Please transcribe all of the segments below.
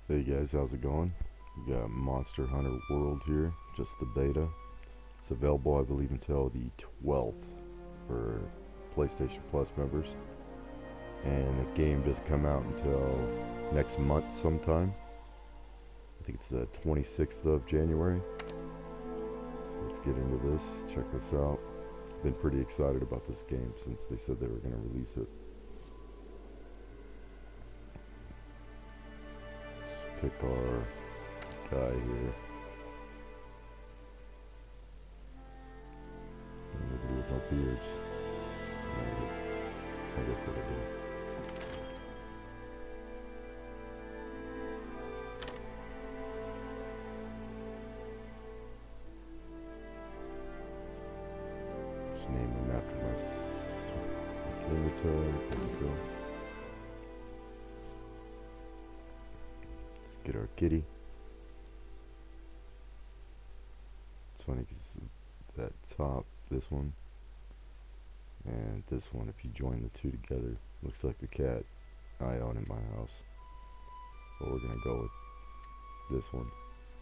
Hey guys, how's it going? We got Monster Hunter World here, just the beta. It's available, I believe, until the 12th for PlayStation Plus members. And the game doesn't come out until next month sometime. I think it's the 26th of January. So let's get into this, check this out. I've been pretty excited about this game since they said they were going to release it. Let's pick our guy here. Nobody with no beards. I guess it'll do. Just name him after my Kimita. There we go. Let's get our kitty. It's funny because that top, this one, and this one, if you join the two together, looks like the cat I own in my house. But we're gonna go with this one.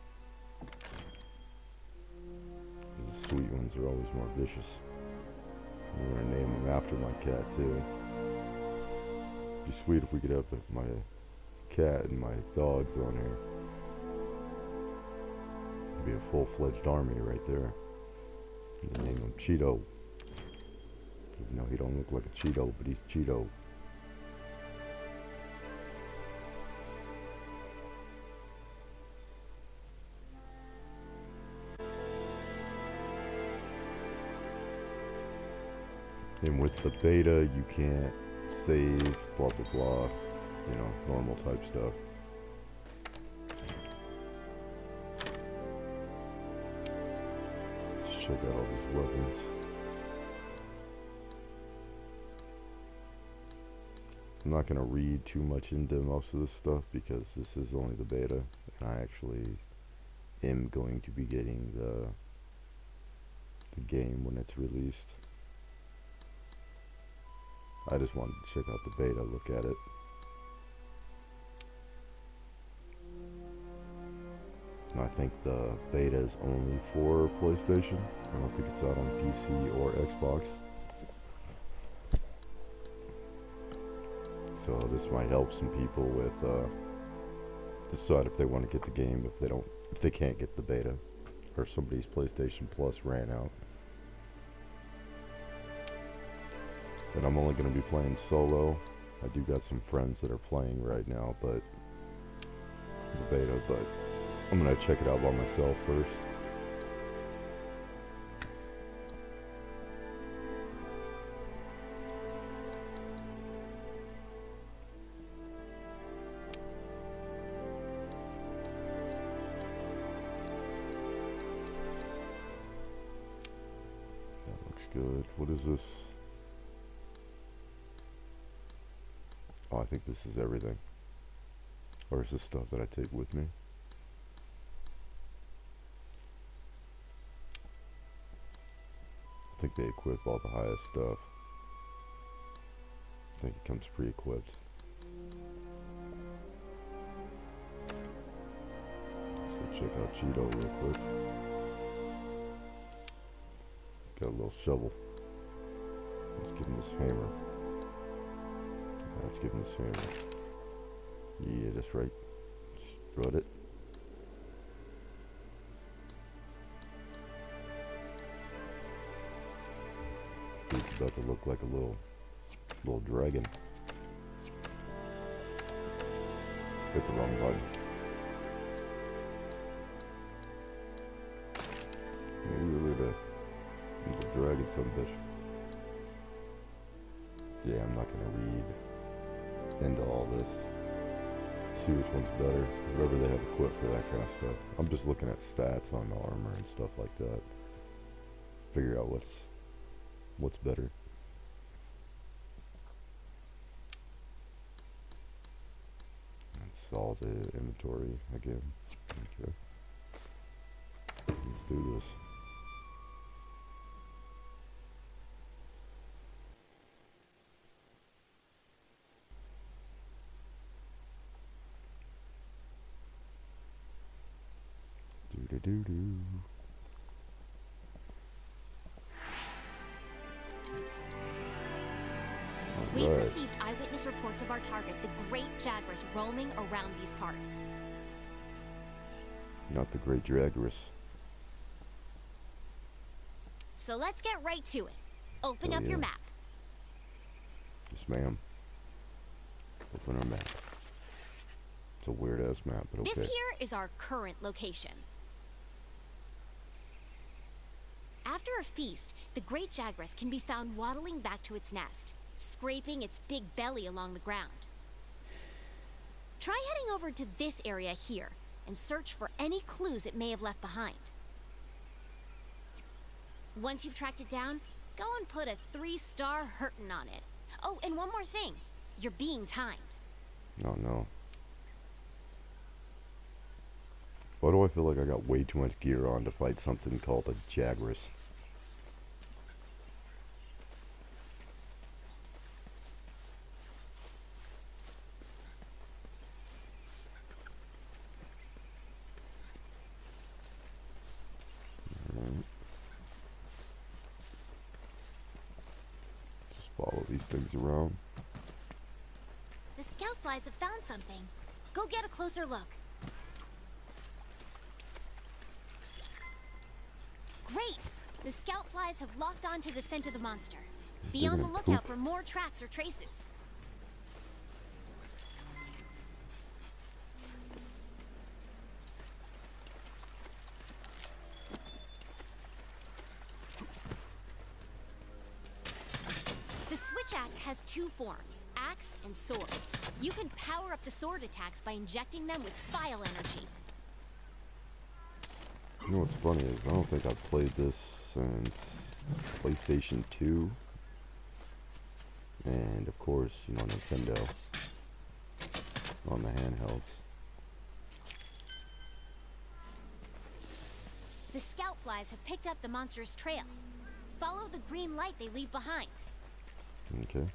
The sweet ones are always more vicious. I'm gonna name them after my cat too. It'd be sweet if we could have my cat and my dogs on here. It'd be a full-fledged army right there. You can name him Cheeto. Even though he don't look like a Cheeto, but he's Cheeto. And with the beta, you can't save, blah blah blah, you know, normal type stuff. Let's check out all these weapons. I'm not going to read too much into most of this stuff because this is only the beta, and I actually am going to be getting the game when it's released. I just wanted to check out the beta, look at it. And I think the beta is only for PlayStation. I don't think it's out on PC or Xbox. So this might help some people with decide if they want to get the game if they can't get the beta, or somebody's PlayStation Plus ran out. And I'm only going to be playing solo. I do got some friends that are playing right now, but the beta, but I'm going to check it out by myself first. That looks good. What is this? Oh, I think this is everything. Or is this stuff that I take with me? I think they equip all the highest stuff. I think it comes pre-equipped. Let's go check out Cheeto real quick. Got a little shovel. Let's give him this hammer. Let's give him this hammer. Yeah, that's right. Strut it. It's about to look like a little dragon. Hit the wrong button. Maybe we're the dragon son bitch. Yeah, I'm not gonna read into all this. See which one's better. Whatever they have equipped for that kind of stuff. I'm just looking at stats on the armor and stuff like that. Figure out what's better. It's all the inventory again. Okay. Let's do this. doo. We've received eyewitness reports of our target, the Great Jagras, roaming around these parts. Not the Great Jagras. So let's get right to it. Open up your map. Yes, ma'am. Open our map. It's a weird-ass map, but okay. This here is our current location. After a feast, the Great Jagras can be found waddling back to its nest, scraping its big belly along the ground. Try heading over to this area here and search for any clues it may have left behind. Once you've tracked it down, go and put a 3-star hurtin' on it. Oh, and one more thing. You're being timed. Oh no. Why do I feel like I got way too much gear on to fight something called a Jagras? Follow these things around. The scout flies have found something. Go get a closer look. Great! The scout flies have locked onto the scent of the monster. Be on the lookout for more tracks or traces. The switch axe has 2 forms, axe and sword. You can power up the sword attacks by injecting them with file energy. You know what's funny is I don't think I've played this since PlayStation 2. And of course, you know, Nintendo on the handhelds. The scout flies have picked up the monster's trail. Follow the green light they leave behind. Okay.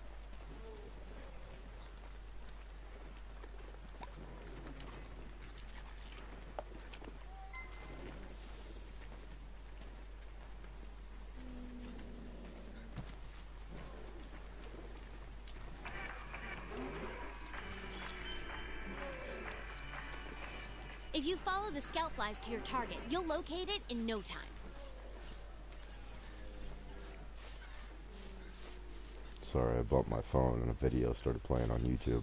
If you follow the scout flies to your target, you'll locate it in no time. Sorry, I bumped my phone and a video started playing on YouTube.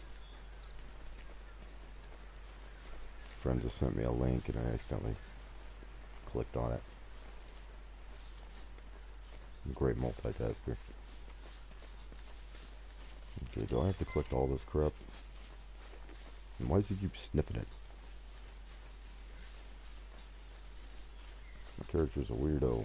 Friend just sent me a link and I accidentally clicked on it. I'm a great multitasker. Okay, do I have to click all this crap? And why does he keep sniffing it? My character's a weirdo.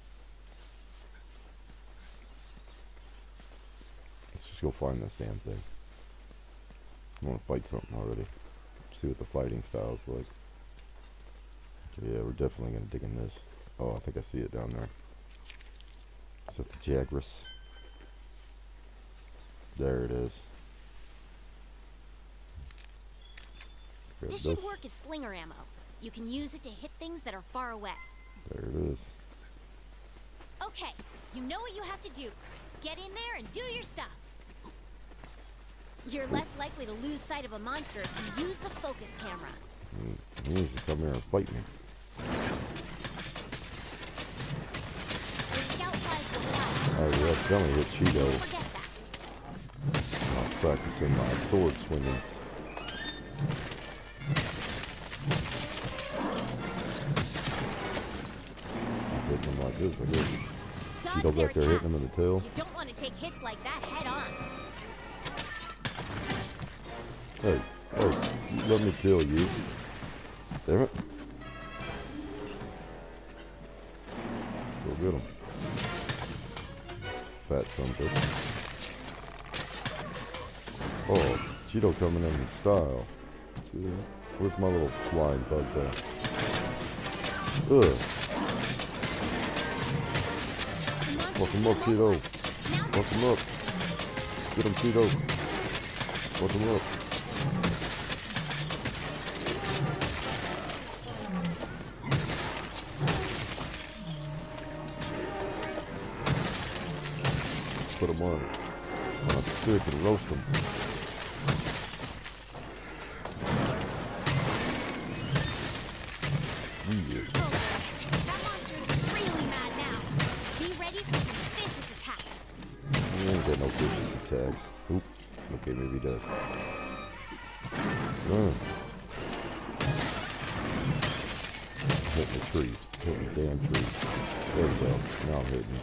Let's just go find this damn thing. I want to fight something already. See what the fighting style's like. Okay, yeah, we're definitely gonna dig in this. Oh, I think I see it down there. Is that the Jagras? There it is. Grab This should work as slinger ammo. You can use it to hit things that are far away. There it is. Okay, you know what you have to do. Get in there and do your stuff. You're less likely to lose sight of a monster if you use the focus camera. He needs to come here and fight me. The scout flies will fly. Oh yeah, tell me hit Cheeto. Don't forget that. I'm practicing my sword swinging. Hitting him like this, I guess. Dodge Go their back there, hitting him attacks. in the tail. You don't want to take hits like that head on. Hey, hey, let me kill you. Damn it. Go get him. Fat son of a bitch. Oh, Cheeto coming in style. Yeah. Where's my little flying bug there? Ugh. Fuck him up, Cheeto. Fuck him up. Get him, Cheeto. Fuck him up. on a stick and roast them. Yeah. That monster is really mad now. Be ready for some vicious attacks. He ain't got no vicious attacks. Oop. Okay, maybe he does. Hit the tree. Hit the damn tree. There we go. Now I'm hitting.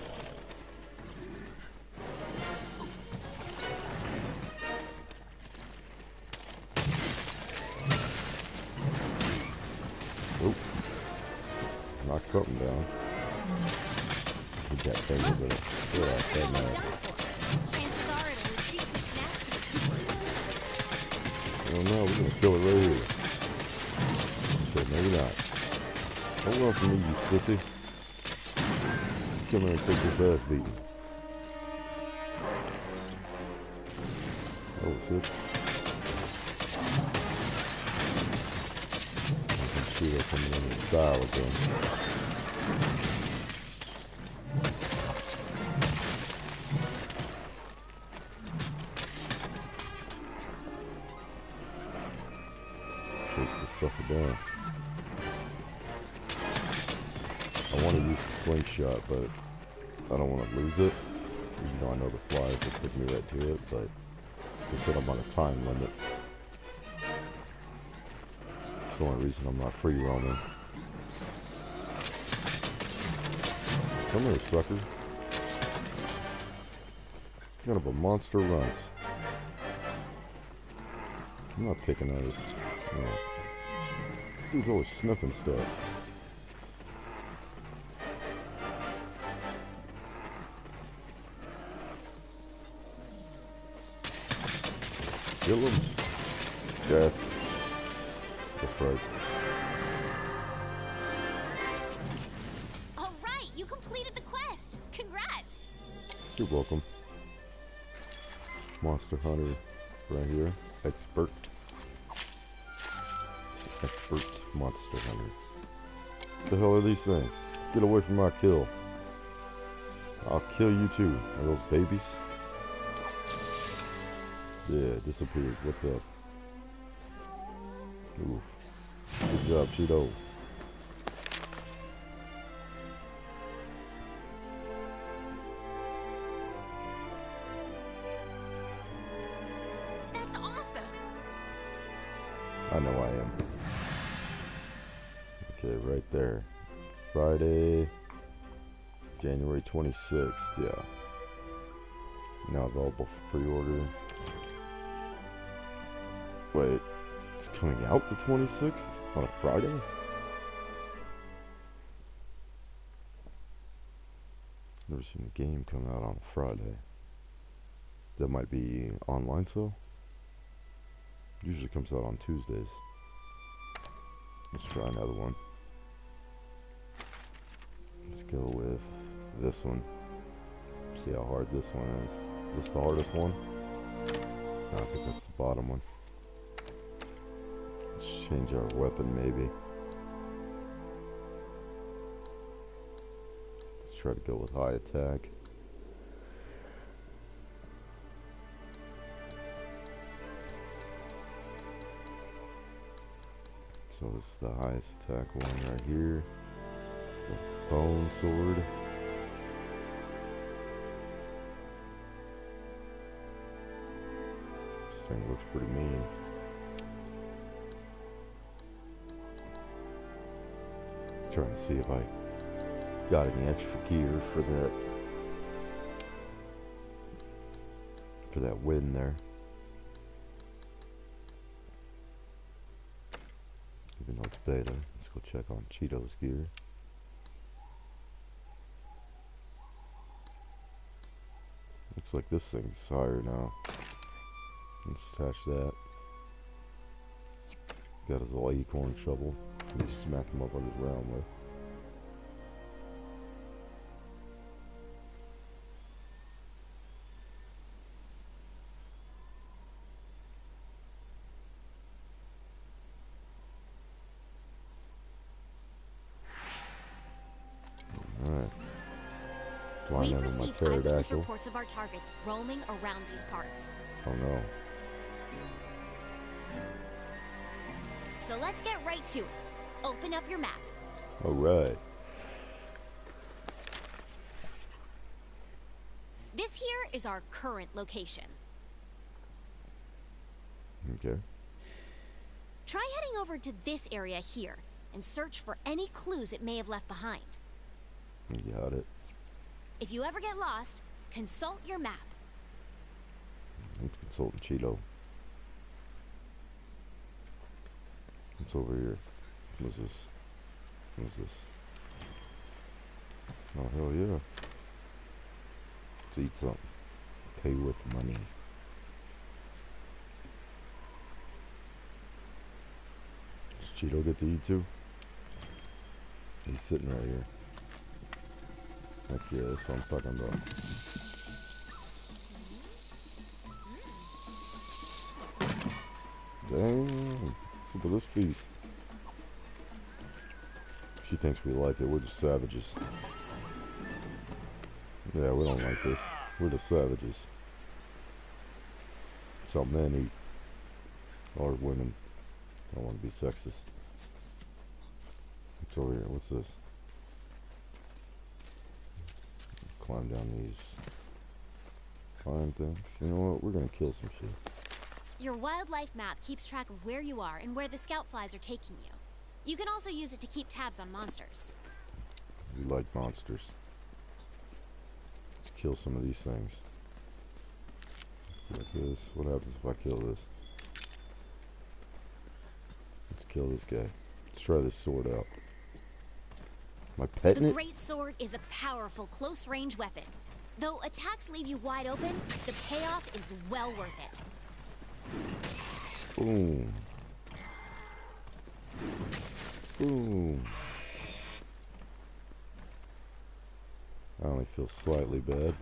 Oop. Knock something down. He got tangled in it. Yeah, that Almost nice. done for. Chances are it'll retreat to its nest. Oh no, we're gonna kill it right here. Okay, maybe not. Don't run from me, you sissy. Come here and take this ass beating. Oh shit. I can see that coming in the style again. Chase this sucker down. I want to use the slingshot, but I don't want to lose it. Even though I know the flies will take me right to it, but they said I'm on a time limit. It's the only reason I'm not free roaming. Come here, sucker. What kind of a monster runs? I'm not picking at it. No. Dude's always sniffing stuff. Kill him. Death. That's right. All right, you completed the quest. Congrats. You're welcome. Monster Hunter right here. Expert Monster Hunter. What the hell are these things? Get away from my kill. I'll kill you too. Are those babies? Yeah, disappeared. What's up? Oof. Good job, Cheeto. That's awesome. I know I am. Okay, right there. Friday, January 26th. Yeah. Now available for pre-order. Wait, it's coming out the 26th? On a Friday? Never seen a game come out on a Friday. That might be online sale? Usually comes out on Tuesdays. Let's try another one. Let's go with this one. See how hard this one is. Is this the hardest one? No, I think that's the bottom one. Let's change our weapon maybe. Let's try to go with high attack. So this is the highest attack one right here. The bone sword. This thing looks pretty mean. Trying to see if I got any extra gear for that win there. Even though it's beta, let's go check on Cheeto's gear. Looks like this thing's higher now. Let's attach that. Got his little acorn shovel. We smack him up on the ground with. flying We've over my received eyewitness pterodactyl. reports of our target roaming around these parts. Oh no. So let's get right to it. Open up your map. Alright. This here is our current location. Okay. Try heading over to this area here and search for any clues it may have left behind. You got it. If you ever get lost, consult your map. I'm consulting Cheeto. What's over here? What's this? What's this? Oh, hell yeah. Let's eat something. Pay with money. Does Cheeto get to eat too? He's sitting right here. Heck yeah, that's what I'm talking about. Dang. Look at this feast. She thinks we like it. We're just savages. Yeah, we don't like this. We're the savages. That's how men eat. Or women. Don't want to be sexist. What's over here? What's this? Climb down these climb things. You know what? We're gonna kill some shit. Your wildlife map keeps track of where you are and where the scout flies are taking you. You can also use it to keep tabs on monsters. We like monsters. Let's kill some of these things. Like this. What happens if I kill this? Let's kill this guy. Let's try this sword out. Am I petting The it? great sword is a powerful close-range weapon. Though attacks leave you wide open, the payoff is well worth it. Boom. Boom. I only feel slightly bad.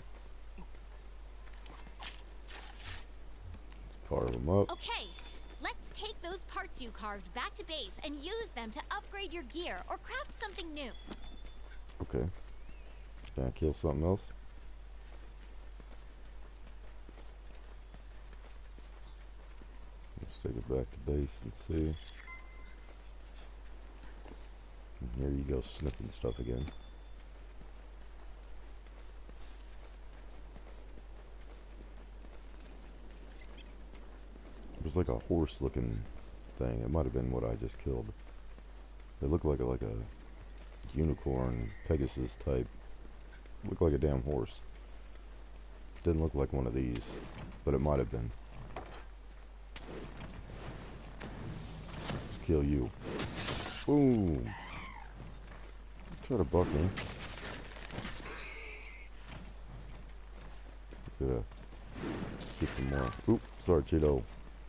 Let's carve them up. Okay, let's take those parts you carved back to base and use them to upgrade your gear or craft something new. Okay. Can I kill something else? Let's take it back to base and see. And here you go, sniffing stuff again. There's like a horse looking thing. It might have been what I just killed. They look like a unicorn, Pegasus type. Look like a damn horse. Didn't look like one of these, but it might have been. Let's kill you. Boom. Try to buck me. Yeah. Get some more. Oop, sorry, Cheeto.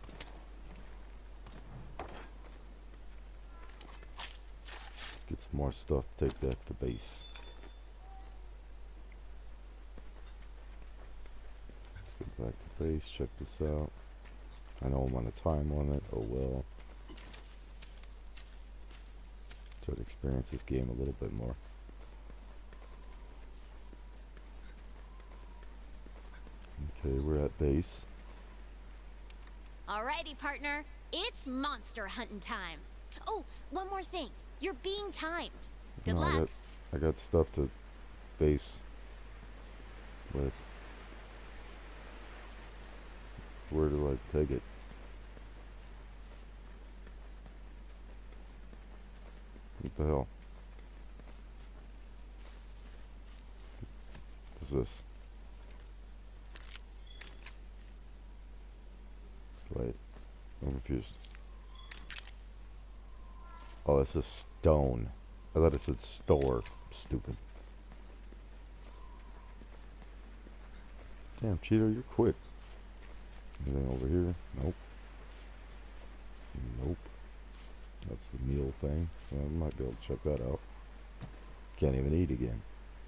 Get some more stuff. Take that to base. Let's get back to base. Check this out. I know I'm on a time limit. Oh well. Try to experience this game a little bit more. Okay, we're at base. Alrighty, partner. It's monster hunting time. Oh, one more thing. You're being timed. Good No, luck. I got stuff to base with. Where do I take it? What the hell? What's this? Wait, I'm confused. Oh, this is stone. I thought it said store. Stupid. Damn, Cheeto, you're quick. Anything over here? Nope. Nope. That's the meal thing. I might be able to check that out. Can't even eat again.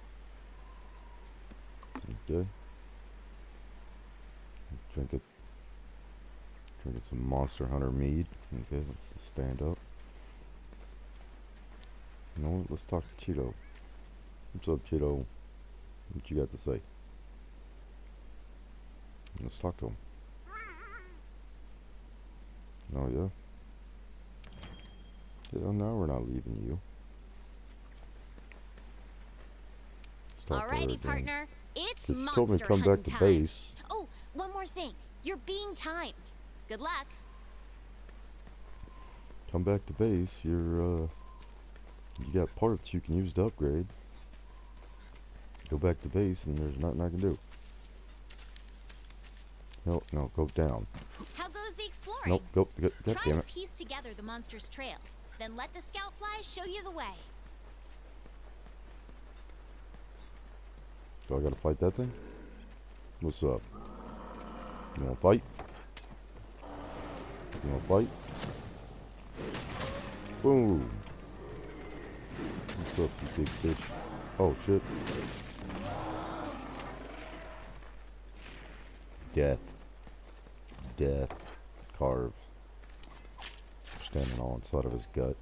Okay. Drink it. Drinking some Monster Hunter mead. Okay, let's stand up. You know what? Let's talk to Cheeto. What's up, Cheeto? What you got to say? Let's talk to him. Oh yeah? Yeah, no, we're not leaving you. Let's talk to her Alrighty, again. partner. It's 'Cause she told me to monster come back hunting to time. base. Oh, one more thing. You're being timed. Good luck. Come back to base. You got parts you can use to upgrade. Go back to base and there's nothing I can do. No, no, go down. How goes the exploring? Nope, go, God Try damn to it. piece together the monster's trail. Then let the scout flies show you the way. Do I gotta fight that thing? What's up? You wanna fight? You wanna fight? Boom! What's up, you big bitch? Oh shit. Death. Death. Carve. Standing all inside of his gut.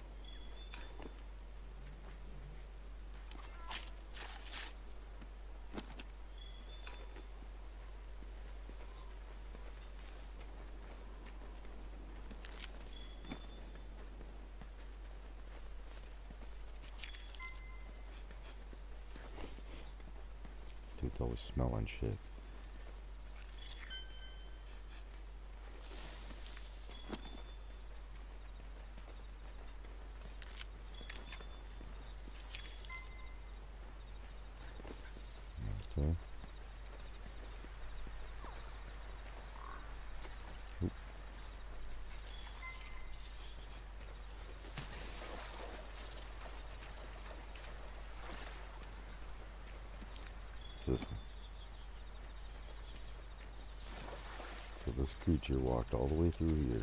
Dude's always smelling shit. Okay. Oop. This one. So this creature walked all the way through here.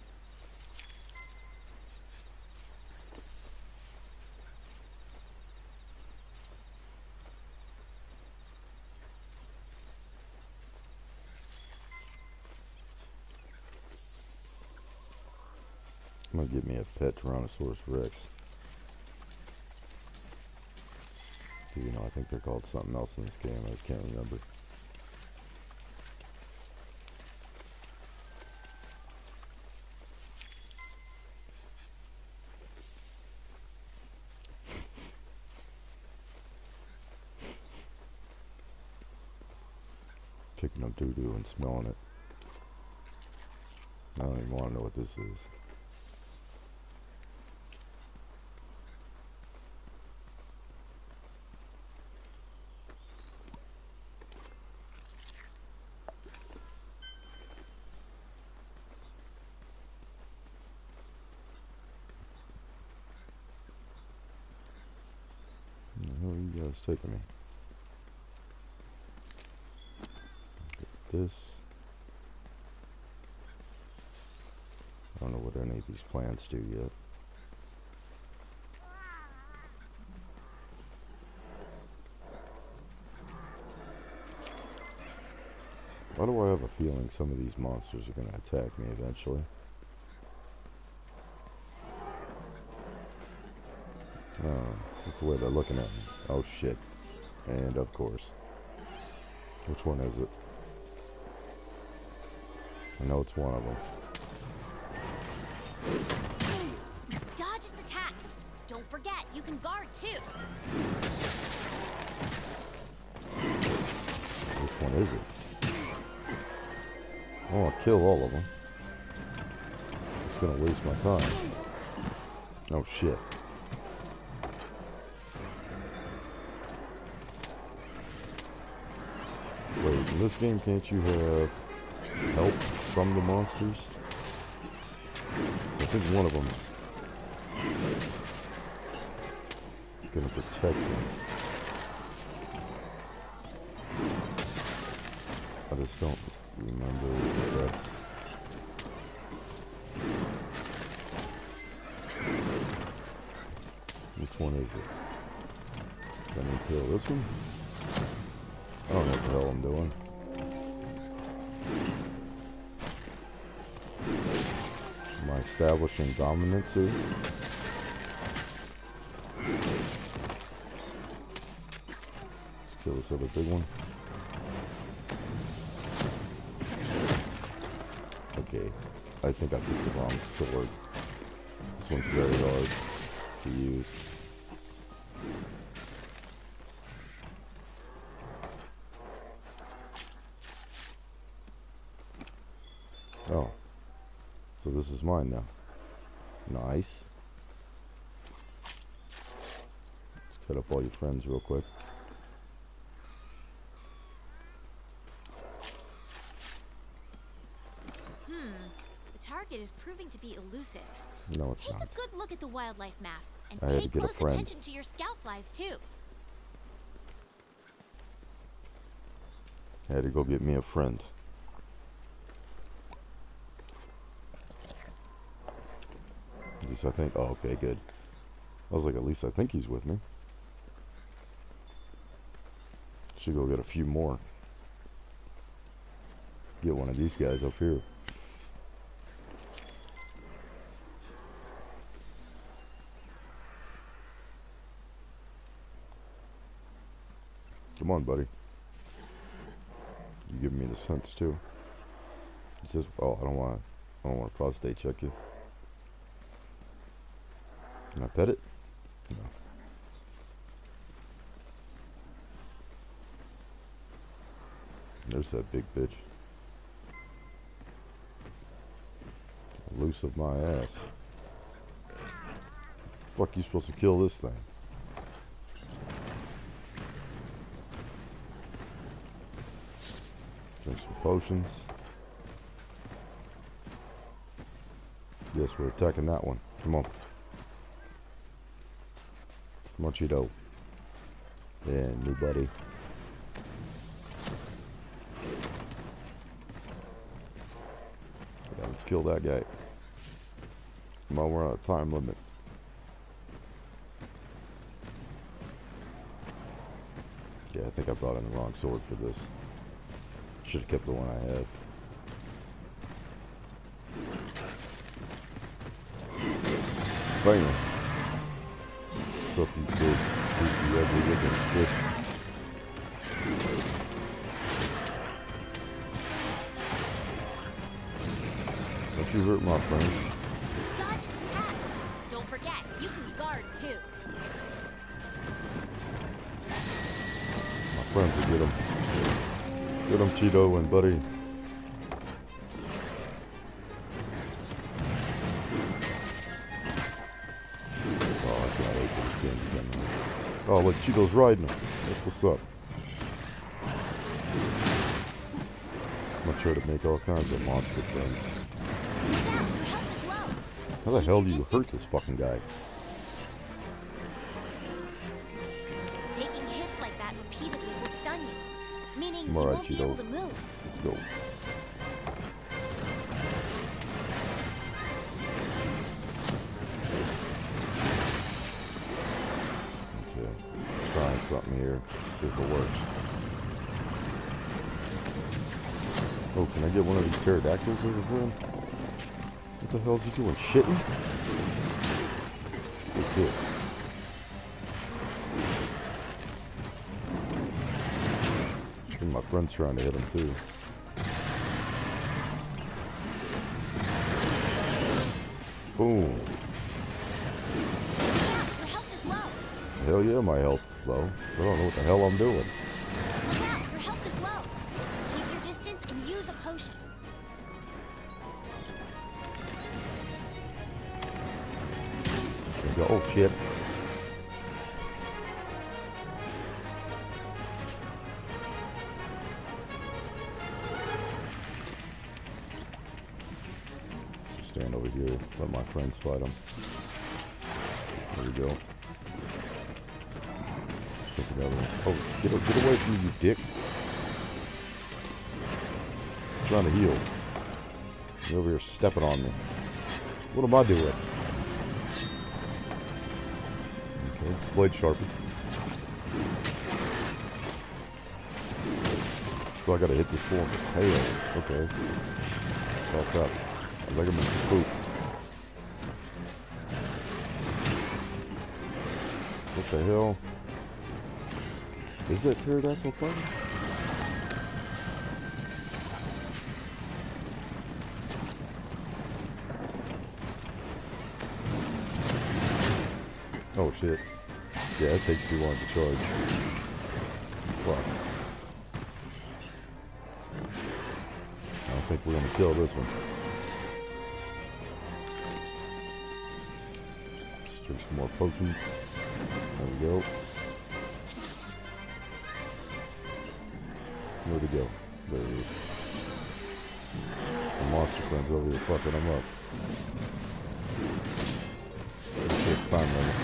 I'm gonna get me a pet Tyrannosaurus Rex. You know, I think they're called something else in this game. I just can't remember. Picking up doo-doo and smelling it. I don't even want to know what this is. Where are you guys taking me? Get this. I don't know what any of these plants do yet. Why do I have a feeling some of these monsters are going to attack me eventually? Oh, that's the way they're looking at me. Oh shit. And of course. Which one is it? I know it's one of them. Dodge its attacks. Don't forget, you can guard too. Which one is it? I want to kill all of them. It's going to waste my time. Oh shit. Wait, in this game can't you have help from the monsters? I think one of them is gonna protect them. I just don't remember if that's... Which one is it? Can I kill this one? I don't know what the hell I'm doing. Am I establishing dominance here? Let's Kill this other big one. Okay, I think I picked the wrong sword. This one's very hard to use. Oh, so this is mine now. Nice. Let's cut up all your friends real quick. The target is proving to be elusive. No, it's Take not. a good look at the wildlife map and I had pay to get a close friend. attention to your scout flies too. I had to go get me a friend. At least I think. Oh, okay, good. I was like, at least I think he's with me. Should go get a few more. Get one of these guys up here. Come on, buddy. You give me the sense too. He says, "Oh, I don't want to prostate check you. Can I pet it? No. There's that big bitch. Loose of my ass. Fuck, you supposed to kill this thing? Drink some potions. Yes, we're attacking that one. Come on. Come on, Cheeto. Yeah, new buddy. Yeah, let's kill that guy. Come on, we're on a time limit. Yeah, I think I brought in the wrong sword for this. Should have kept the one I had. Bam! What's up, you big, creepy, ugly looking fish? Don't you hurt my friend. Dodge its attacks. Don't forget, you can guard too. My friends will get him. Get him, Cheeto and buddy. Oh, I can't wait for this game to come out. Oh, look, Cheeto's riding him. That's what's up. I'm gonna try to make all kinds of monster friends. Your health is low. How the Keep hell your do you distance. hurt this fucking guy? Taking hits like that repeatedly will stun you, meaning I'm you alright, won't be Cheeto. able to move. Let's go. Okay, trying something here. See if it works. Oh, can I get one of these pterodactyls over here? What the hell is he doing? Shitting? Good kid. And my friend's trying to hit him too. Boom. Your health is low. Hell yeah, my health is low. I don't know what the hell I'm doing. Look out, your health is low. Keep your distance and use a potion. There we go. Oh shit. Stand over here, let my friends fight them. There we go. Take another one. Oh, get away from me, you dick. I'm trying to heal. You're over here stepping on me. What am I doing? Okay, blade sharpened. So I gotta hit this form. Hail. Okay. Oh crap. I think I'm gonna spook. What the hell? Is that pterodactyl fighting? Oh shit. Yeah, it takes too long to charge. Fuck. I don't think we're gonna kill this one. Just drink some more potions. There we go. Where'd he go? There he is. The monster friend's over here fucking him up. Let's get time limit.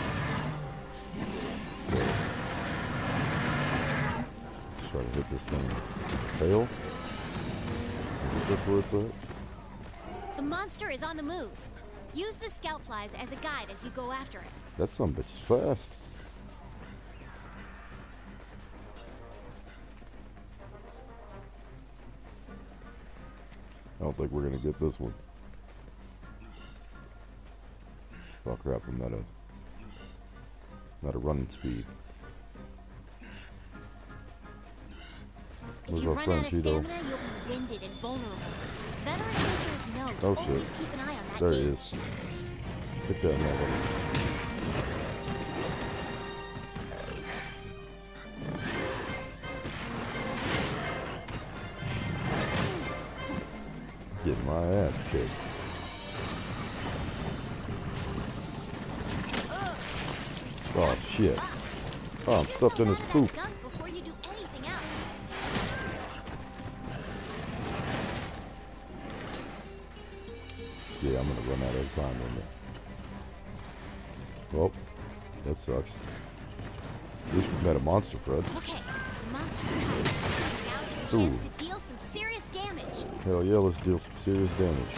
Let's try to hit this thing. Fail? Is this where it's at? The monster is on the move. Use the scout flies as a guide as you go after it. That son of a bitch is fast. I don't think we're gonna get this one. Oh crap, I'm at a running speed. If you run out of stamina, you'll be winded and vulnerable. Veteran hunters know to always keep an eye on that there gauge. He is. Get that mother. Getting my ass kicked. Oh shit. Oh, I'm stuffed in his poop. Before you do anything else. Yeah, I'm gonna run out of time in it. Well, that sucks. At least we met a monster, Fred. Okay, the monster's coming. Now's your chance to deal some serious damage. Hell yeah, let's deal some serious damage.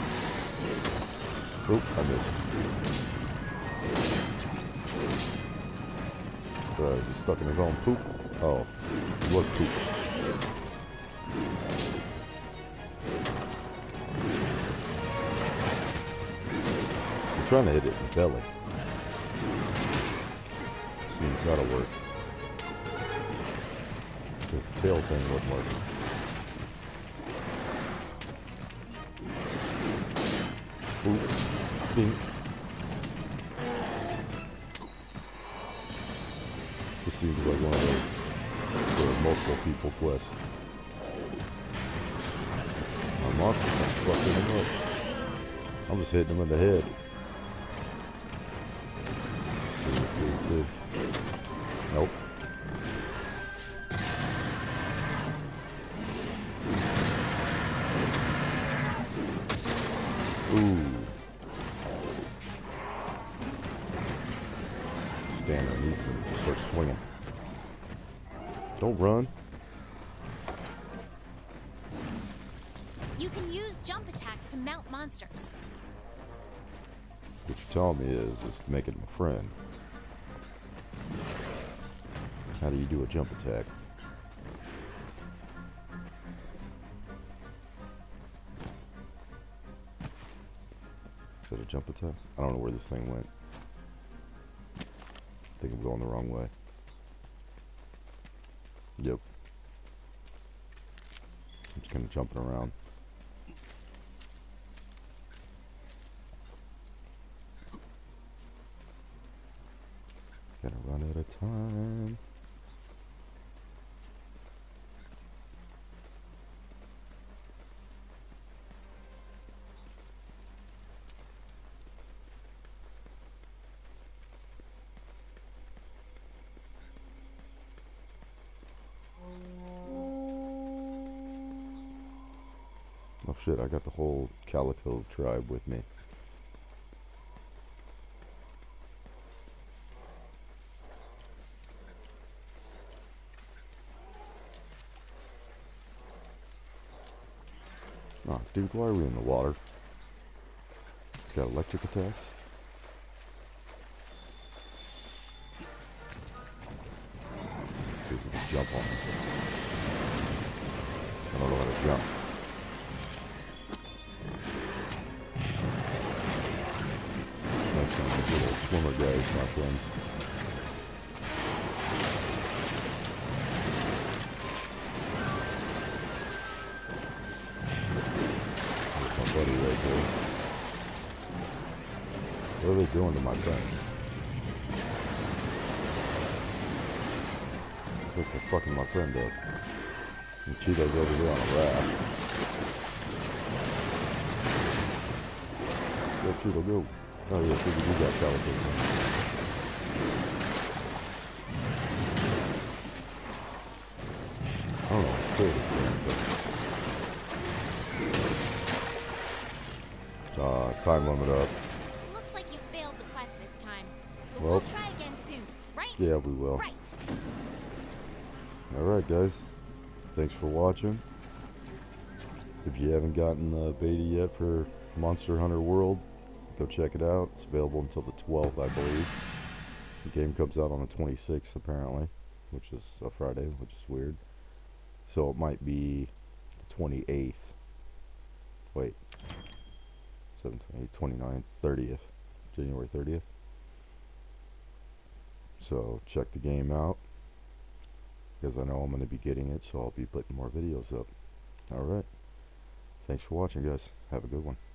Oop, I missed. He's stuck in his own poop. Oh, it was poop. I'm trying to hit it in the belly. Seems gotta work. This tail thing wasn't working. Oop. Bing. This seems like one of those multiple people quests. My monster's fucking him up. I'm just hitting him in the head. Nope. Ooh. Stand underneath him and start swinging. Don't run. You can use jump attacks to mount monsters. What you're telling me is to make it my friend. How do you do a jump attack? Is that a jump attack? I don't know where this thing went. I think I'm going the wrong way. Yep. I'm just kind of jumping around. Gotta run out of time. Oh shit, I got the whole Calico tribe with me. Oh, dude, why are we in the water? Got electric attacks? See if we can jump on him. I don't know how to jump. That's one of the little swimmer guys, my friend. What are they doing to my friend? Looks like they're fucking my friend up. And Cheeto's over here on a raft. Go, Cheeto, go. Oh yeah, Cheeto, you got calibrated. I don't know, it's cool this game, but... time limit up. Looks like you failed the quest this time. But Well, we'll try again soon, right? Yeah, we will. Right. Alright guys, thanks for watching. If you haven't gotten the beta yet for Monster Hunter World, go check it out. It's available until the 12th, I believe. The game comes out on the 26th apparently, which is a Friday, which is weird. So it might be the 28th. Wait. 17th, 29th, 30th. January 30th. So check the game out, because I know I'm going to be getting it, so I'll be putting more videos up. Alright. Thanks for watching, guys. Have a good one.